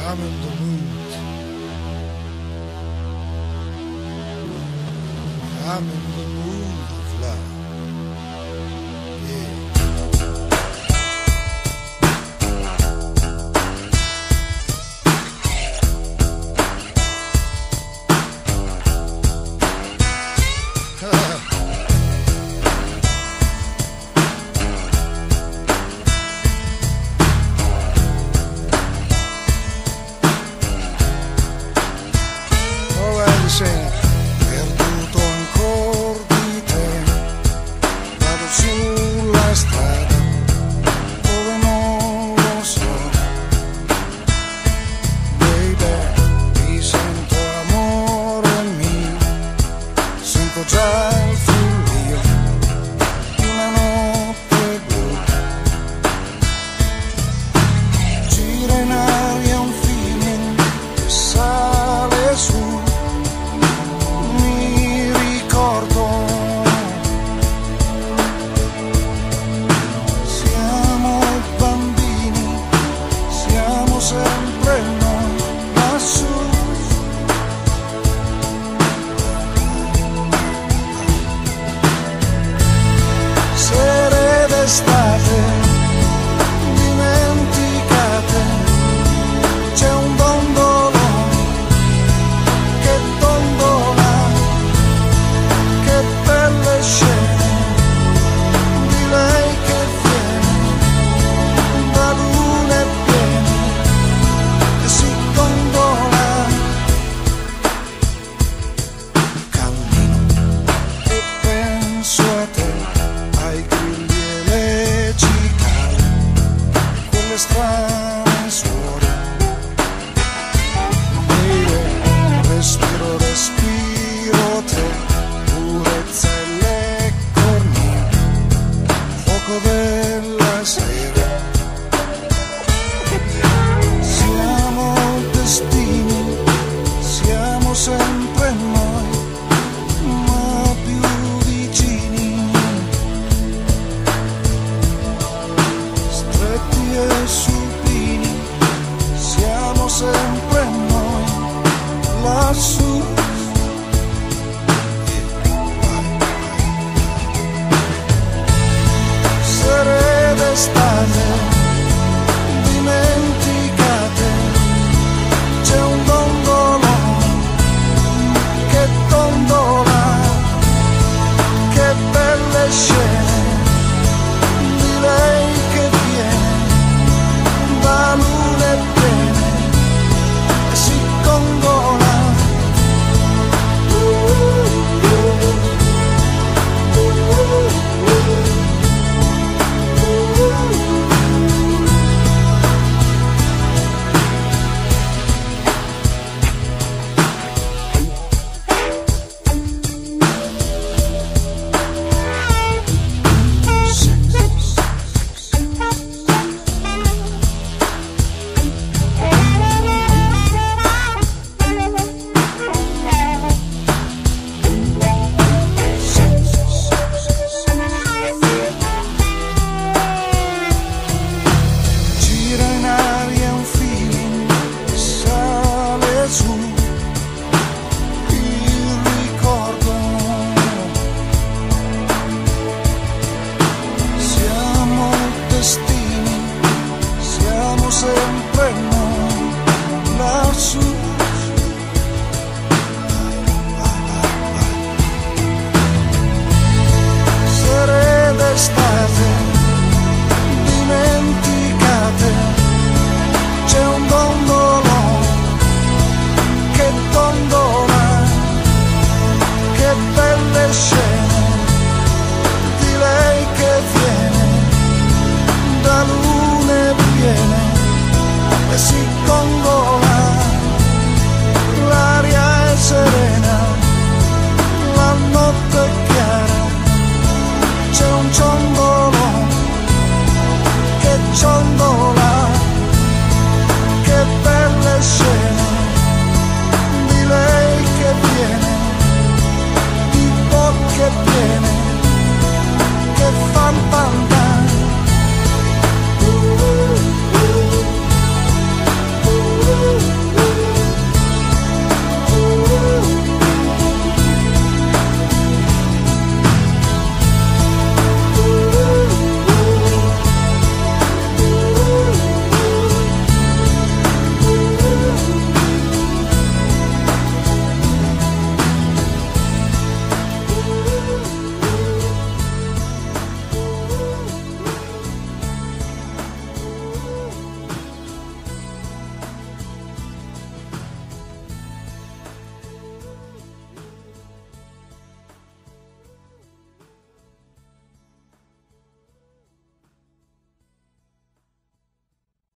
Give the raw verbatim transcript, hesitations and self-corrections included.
I'm in the mood. I'm in the mood of love. Yeah. Perduto ancora di te, vado sulla strada dove non lo so, baby, ti sento amore mio, sento già il frullio di una notte blu, gira in aria un feeling che sale su. Sempre noi lassù, sere d'estate dimenticate, c'è un dondolo che dondola, che belle scene di lei che viene da lune piene. Si gondola, cammino e penso a te, ai grilli e le cicale, quelle strane suore. Io respiro, respiro te, purezza e le cornie, fuoco della sera. Siamo sempre noi, ma più vicini, stretti e supini, siamo sempre noi, lassù. Sere d'estate dimenticate, c'è un dondolo che dondola, che belle scene di lei che viene da lune piene e si gondola. Sempre noi lassù.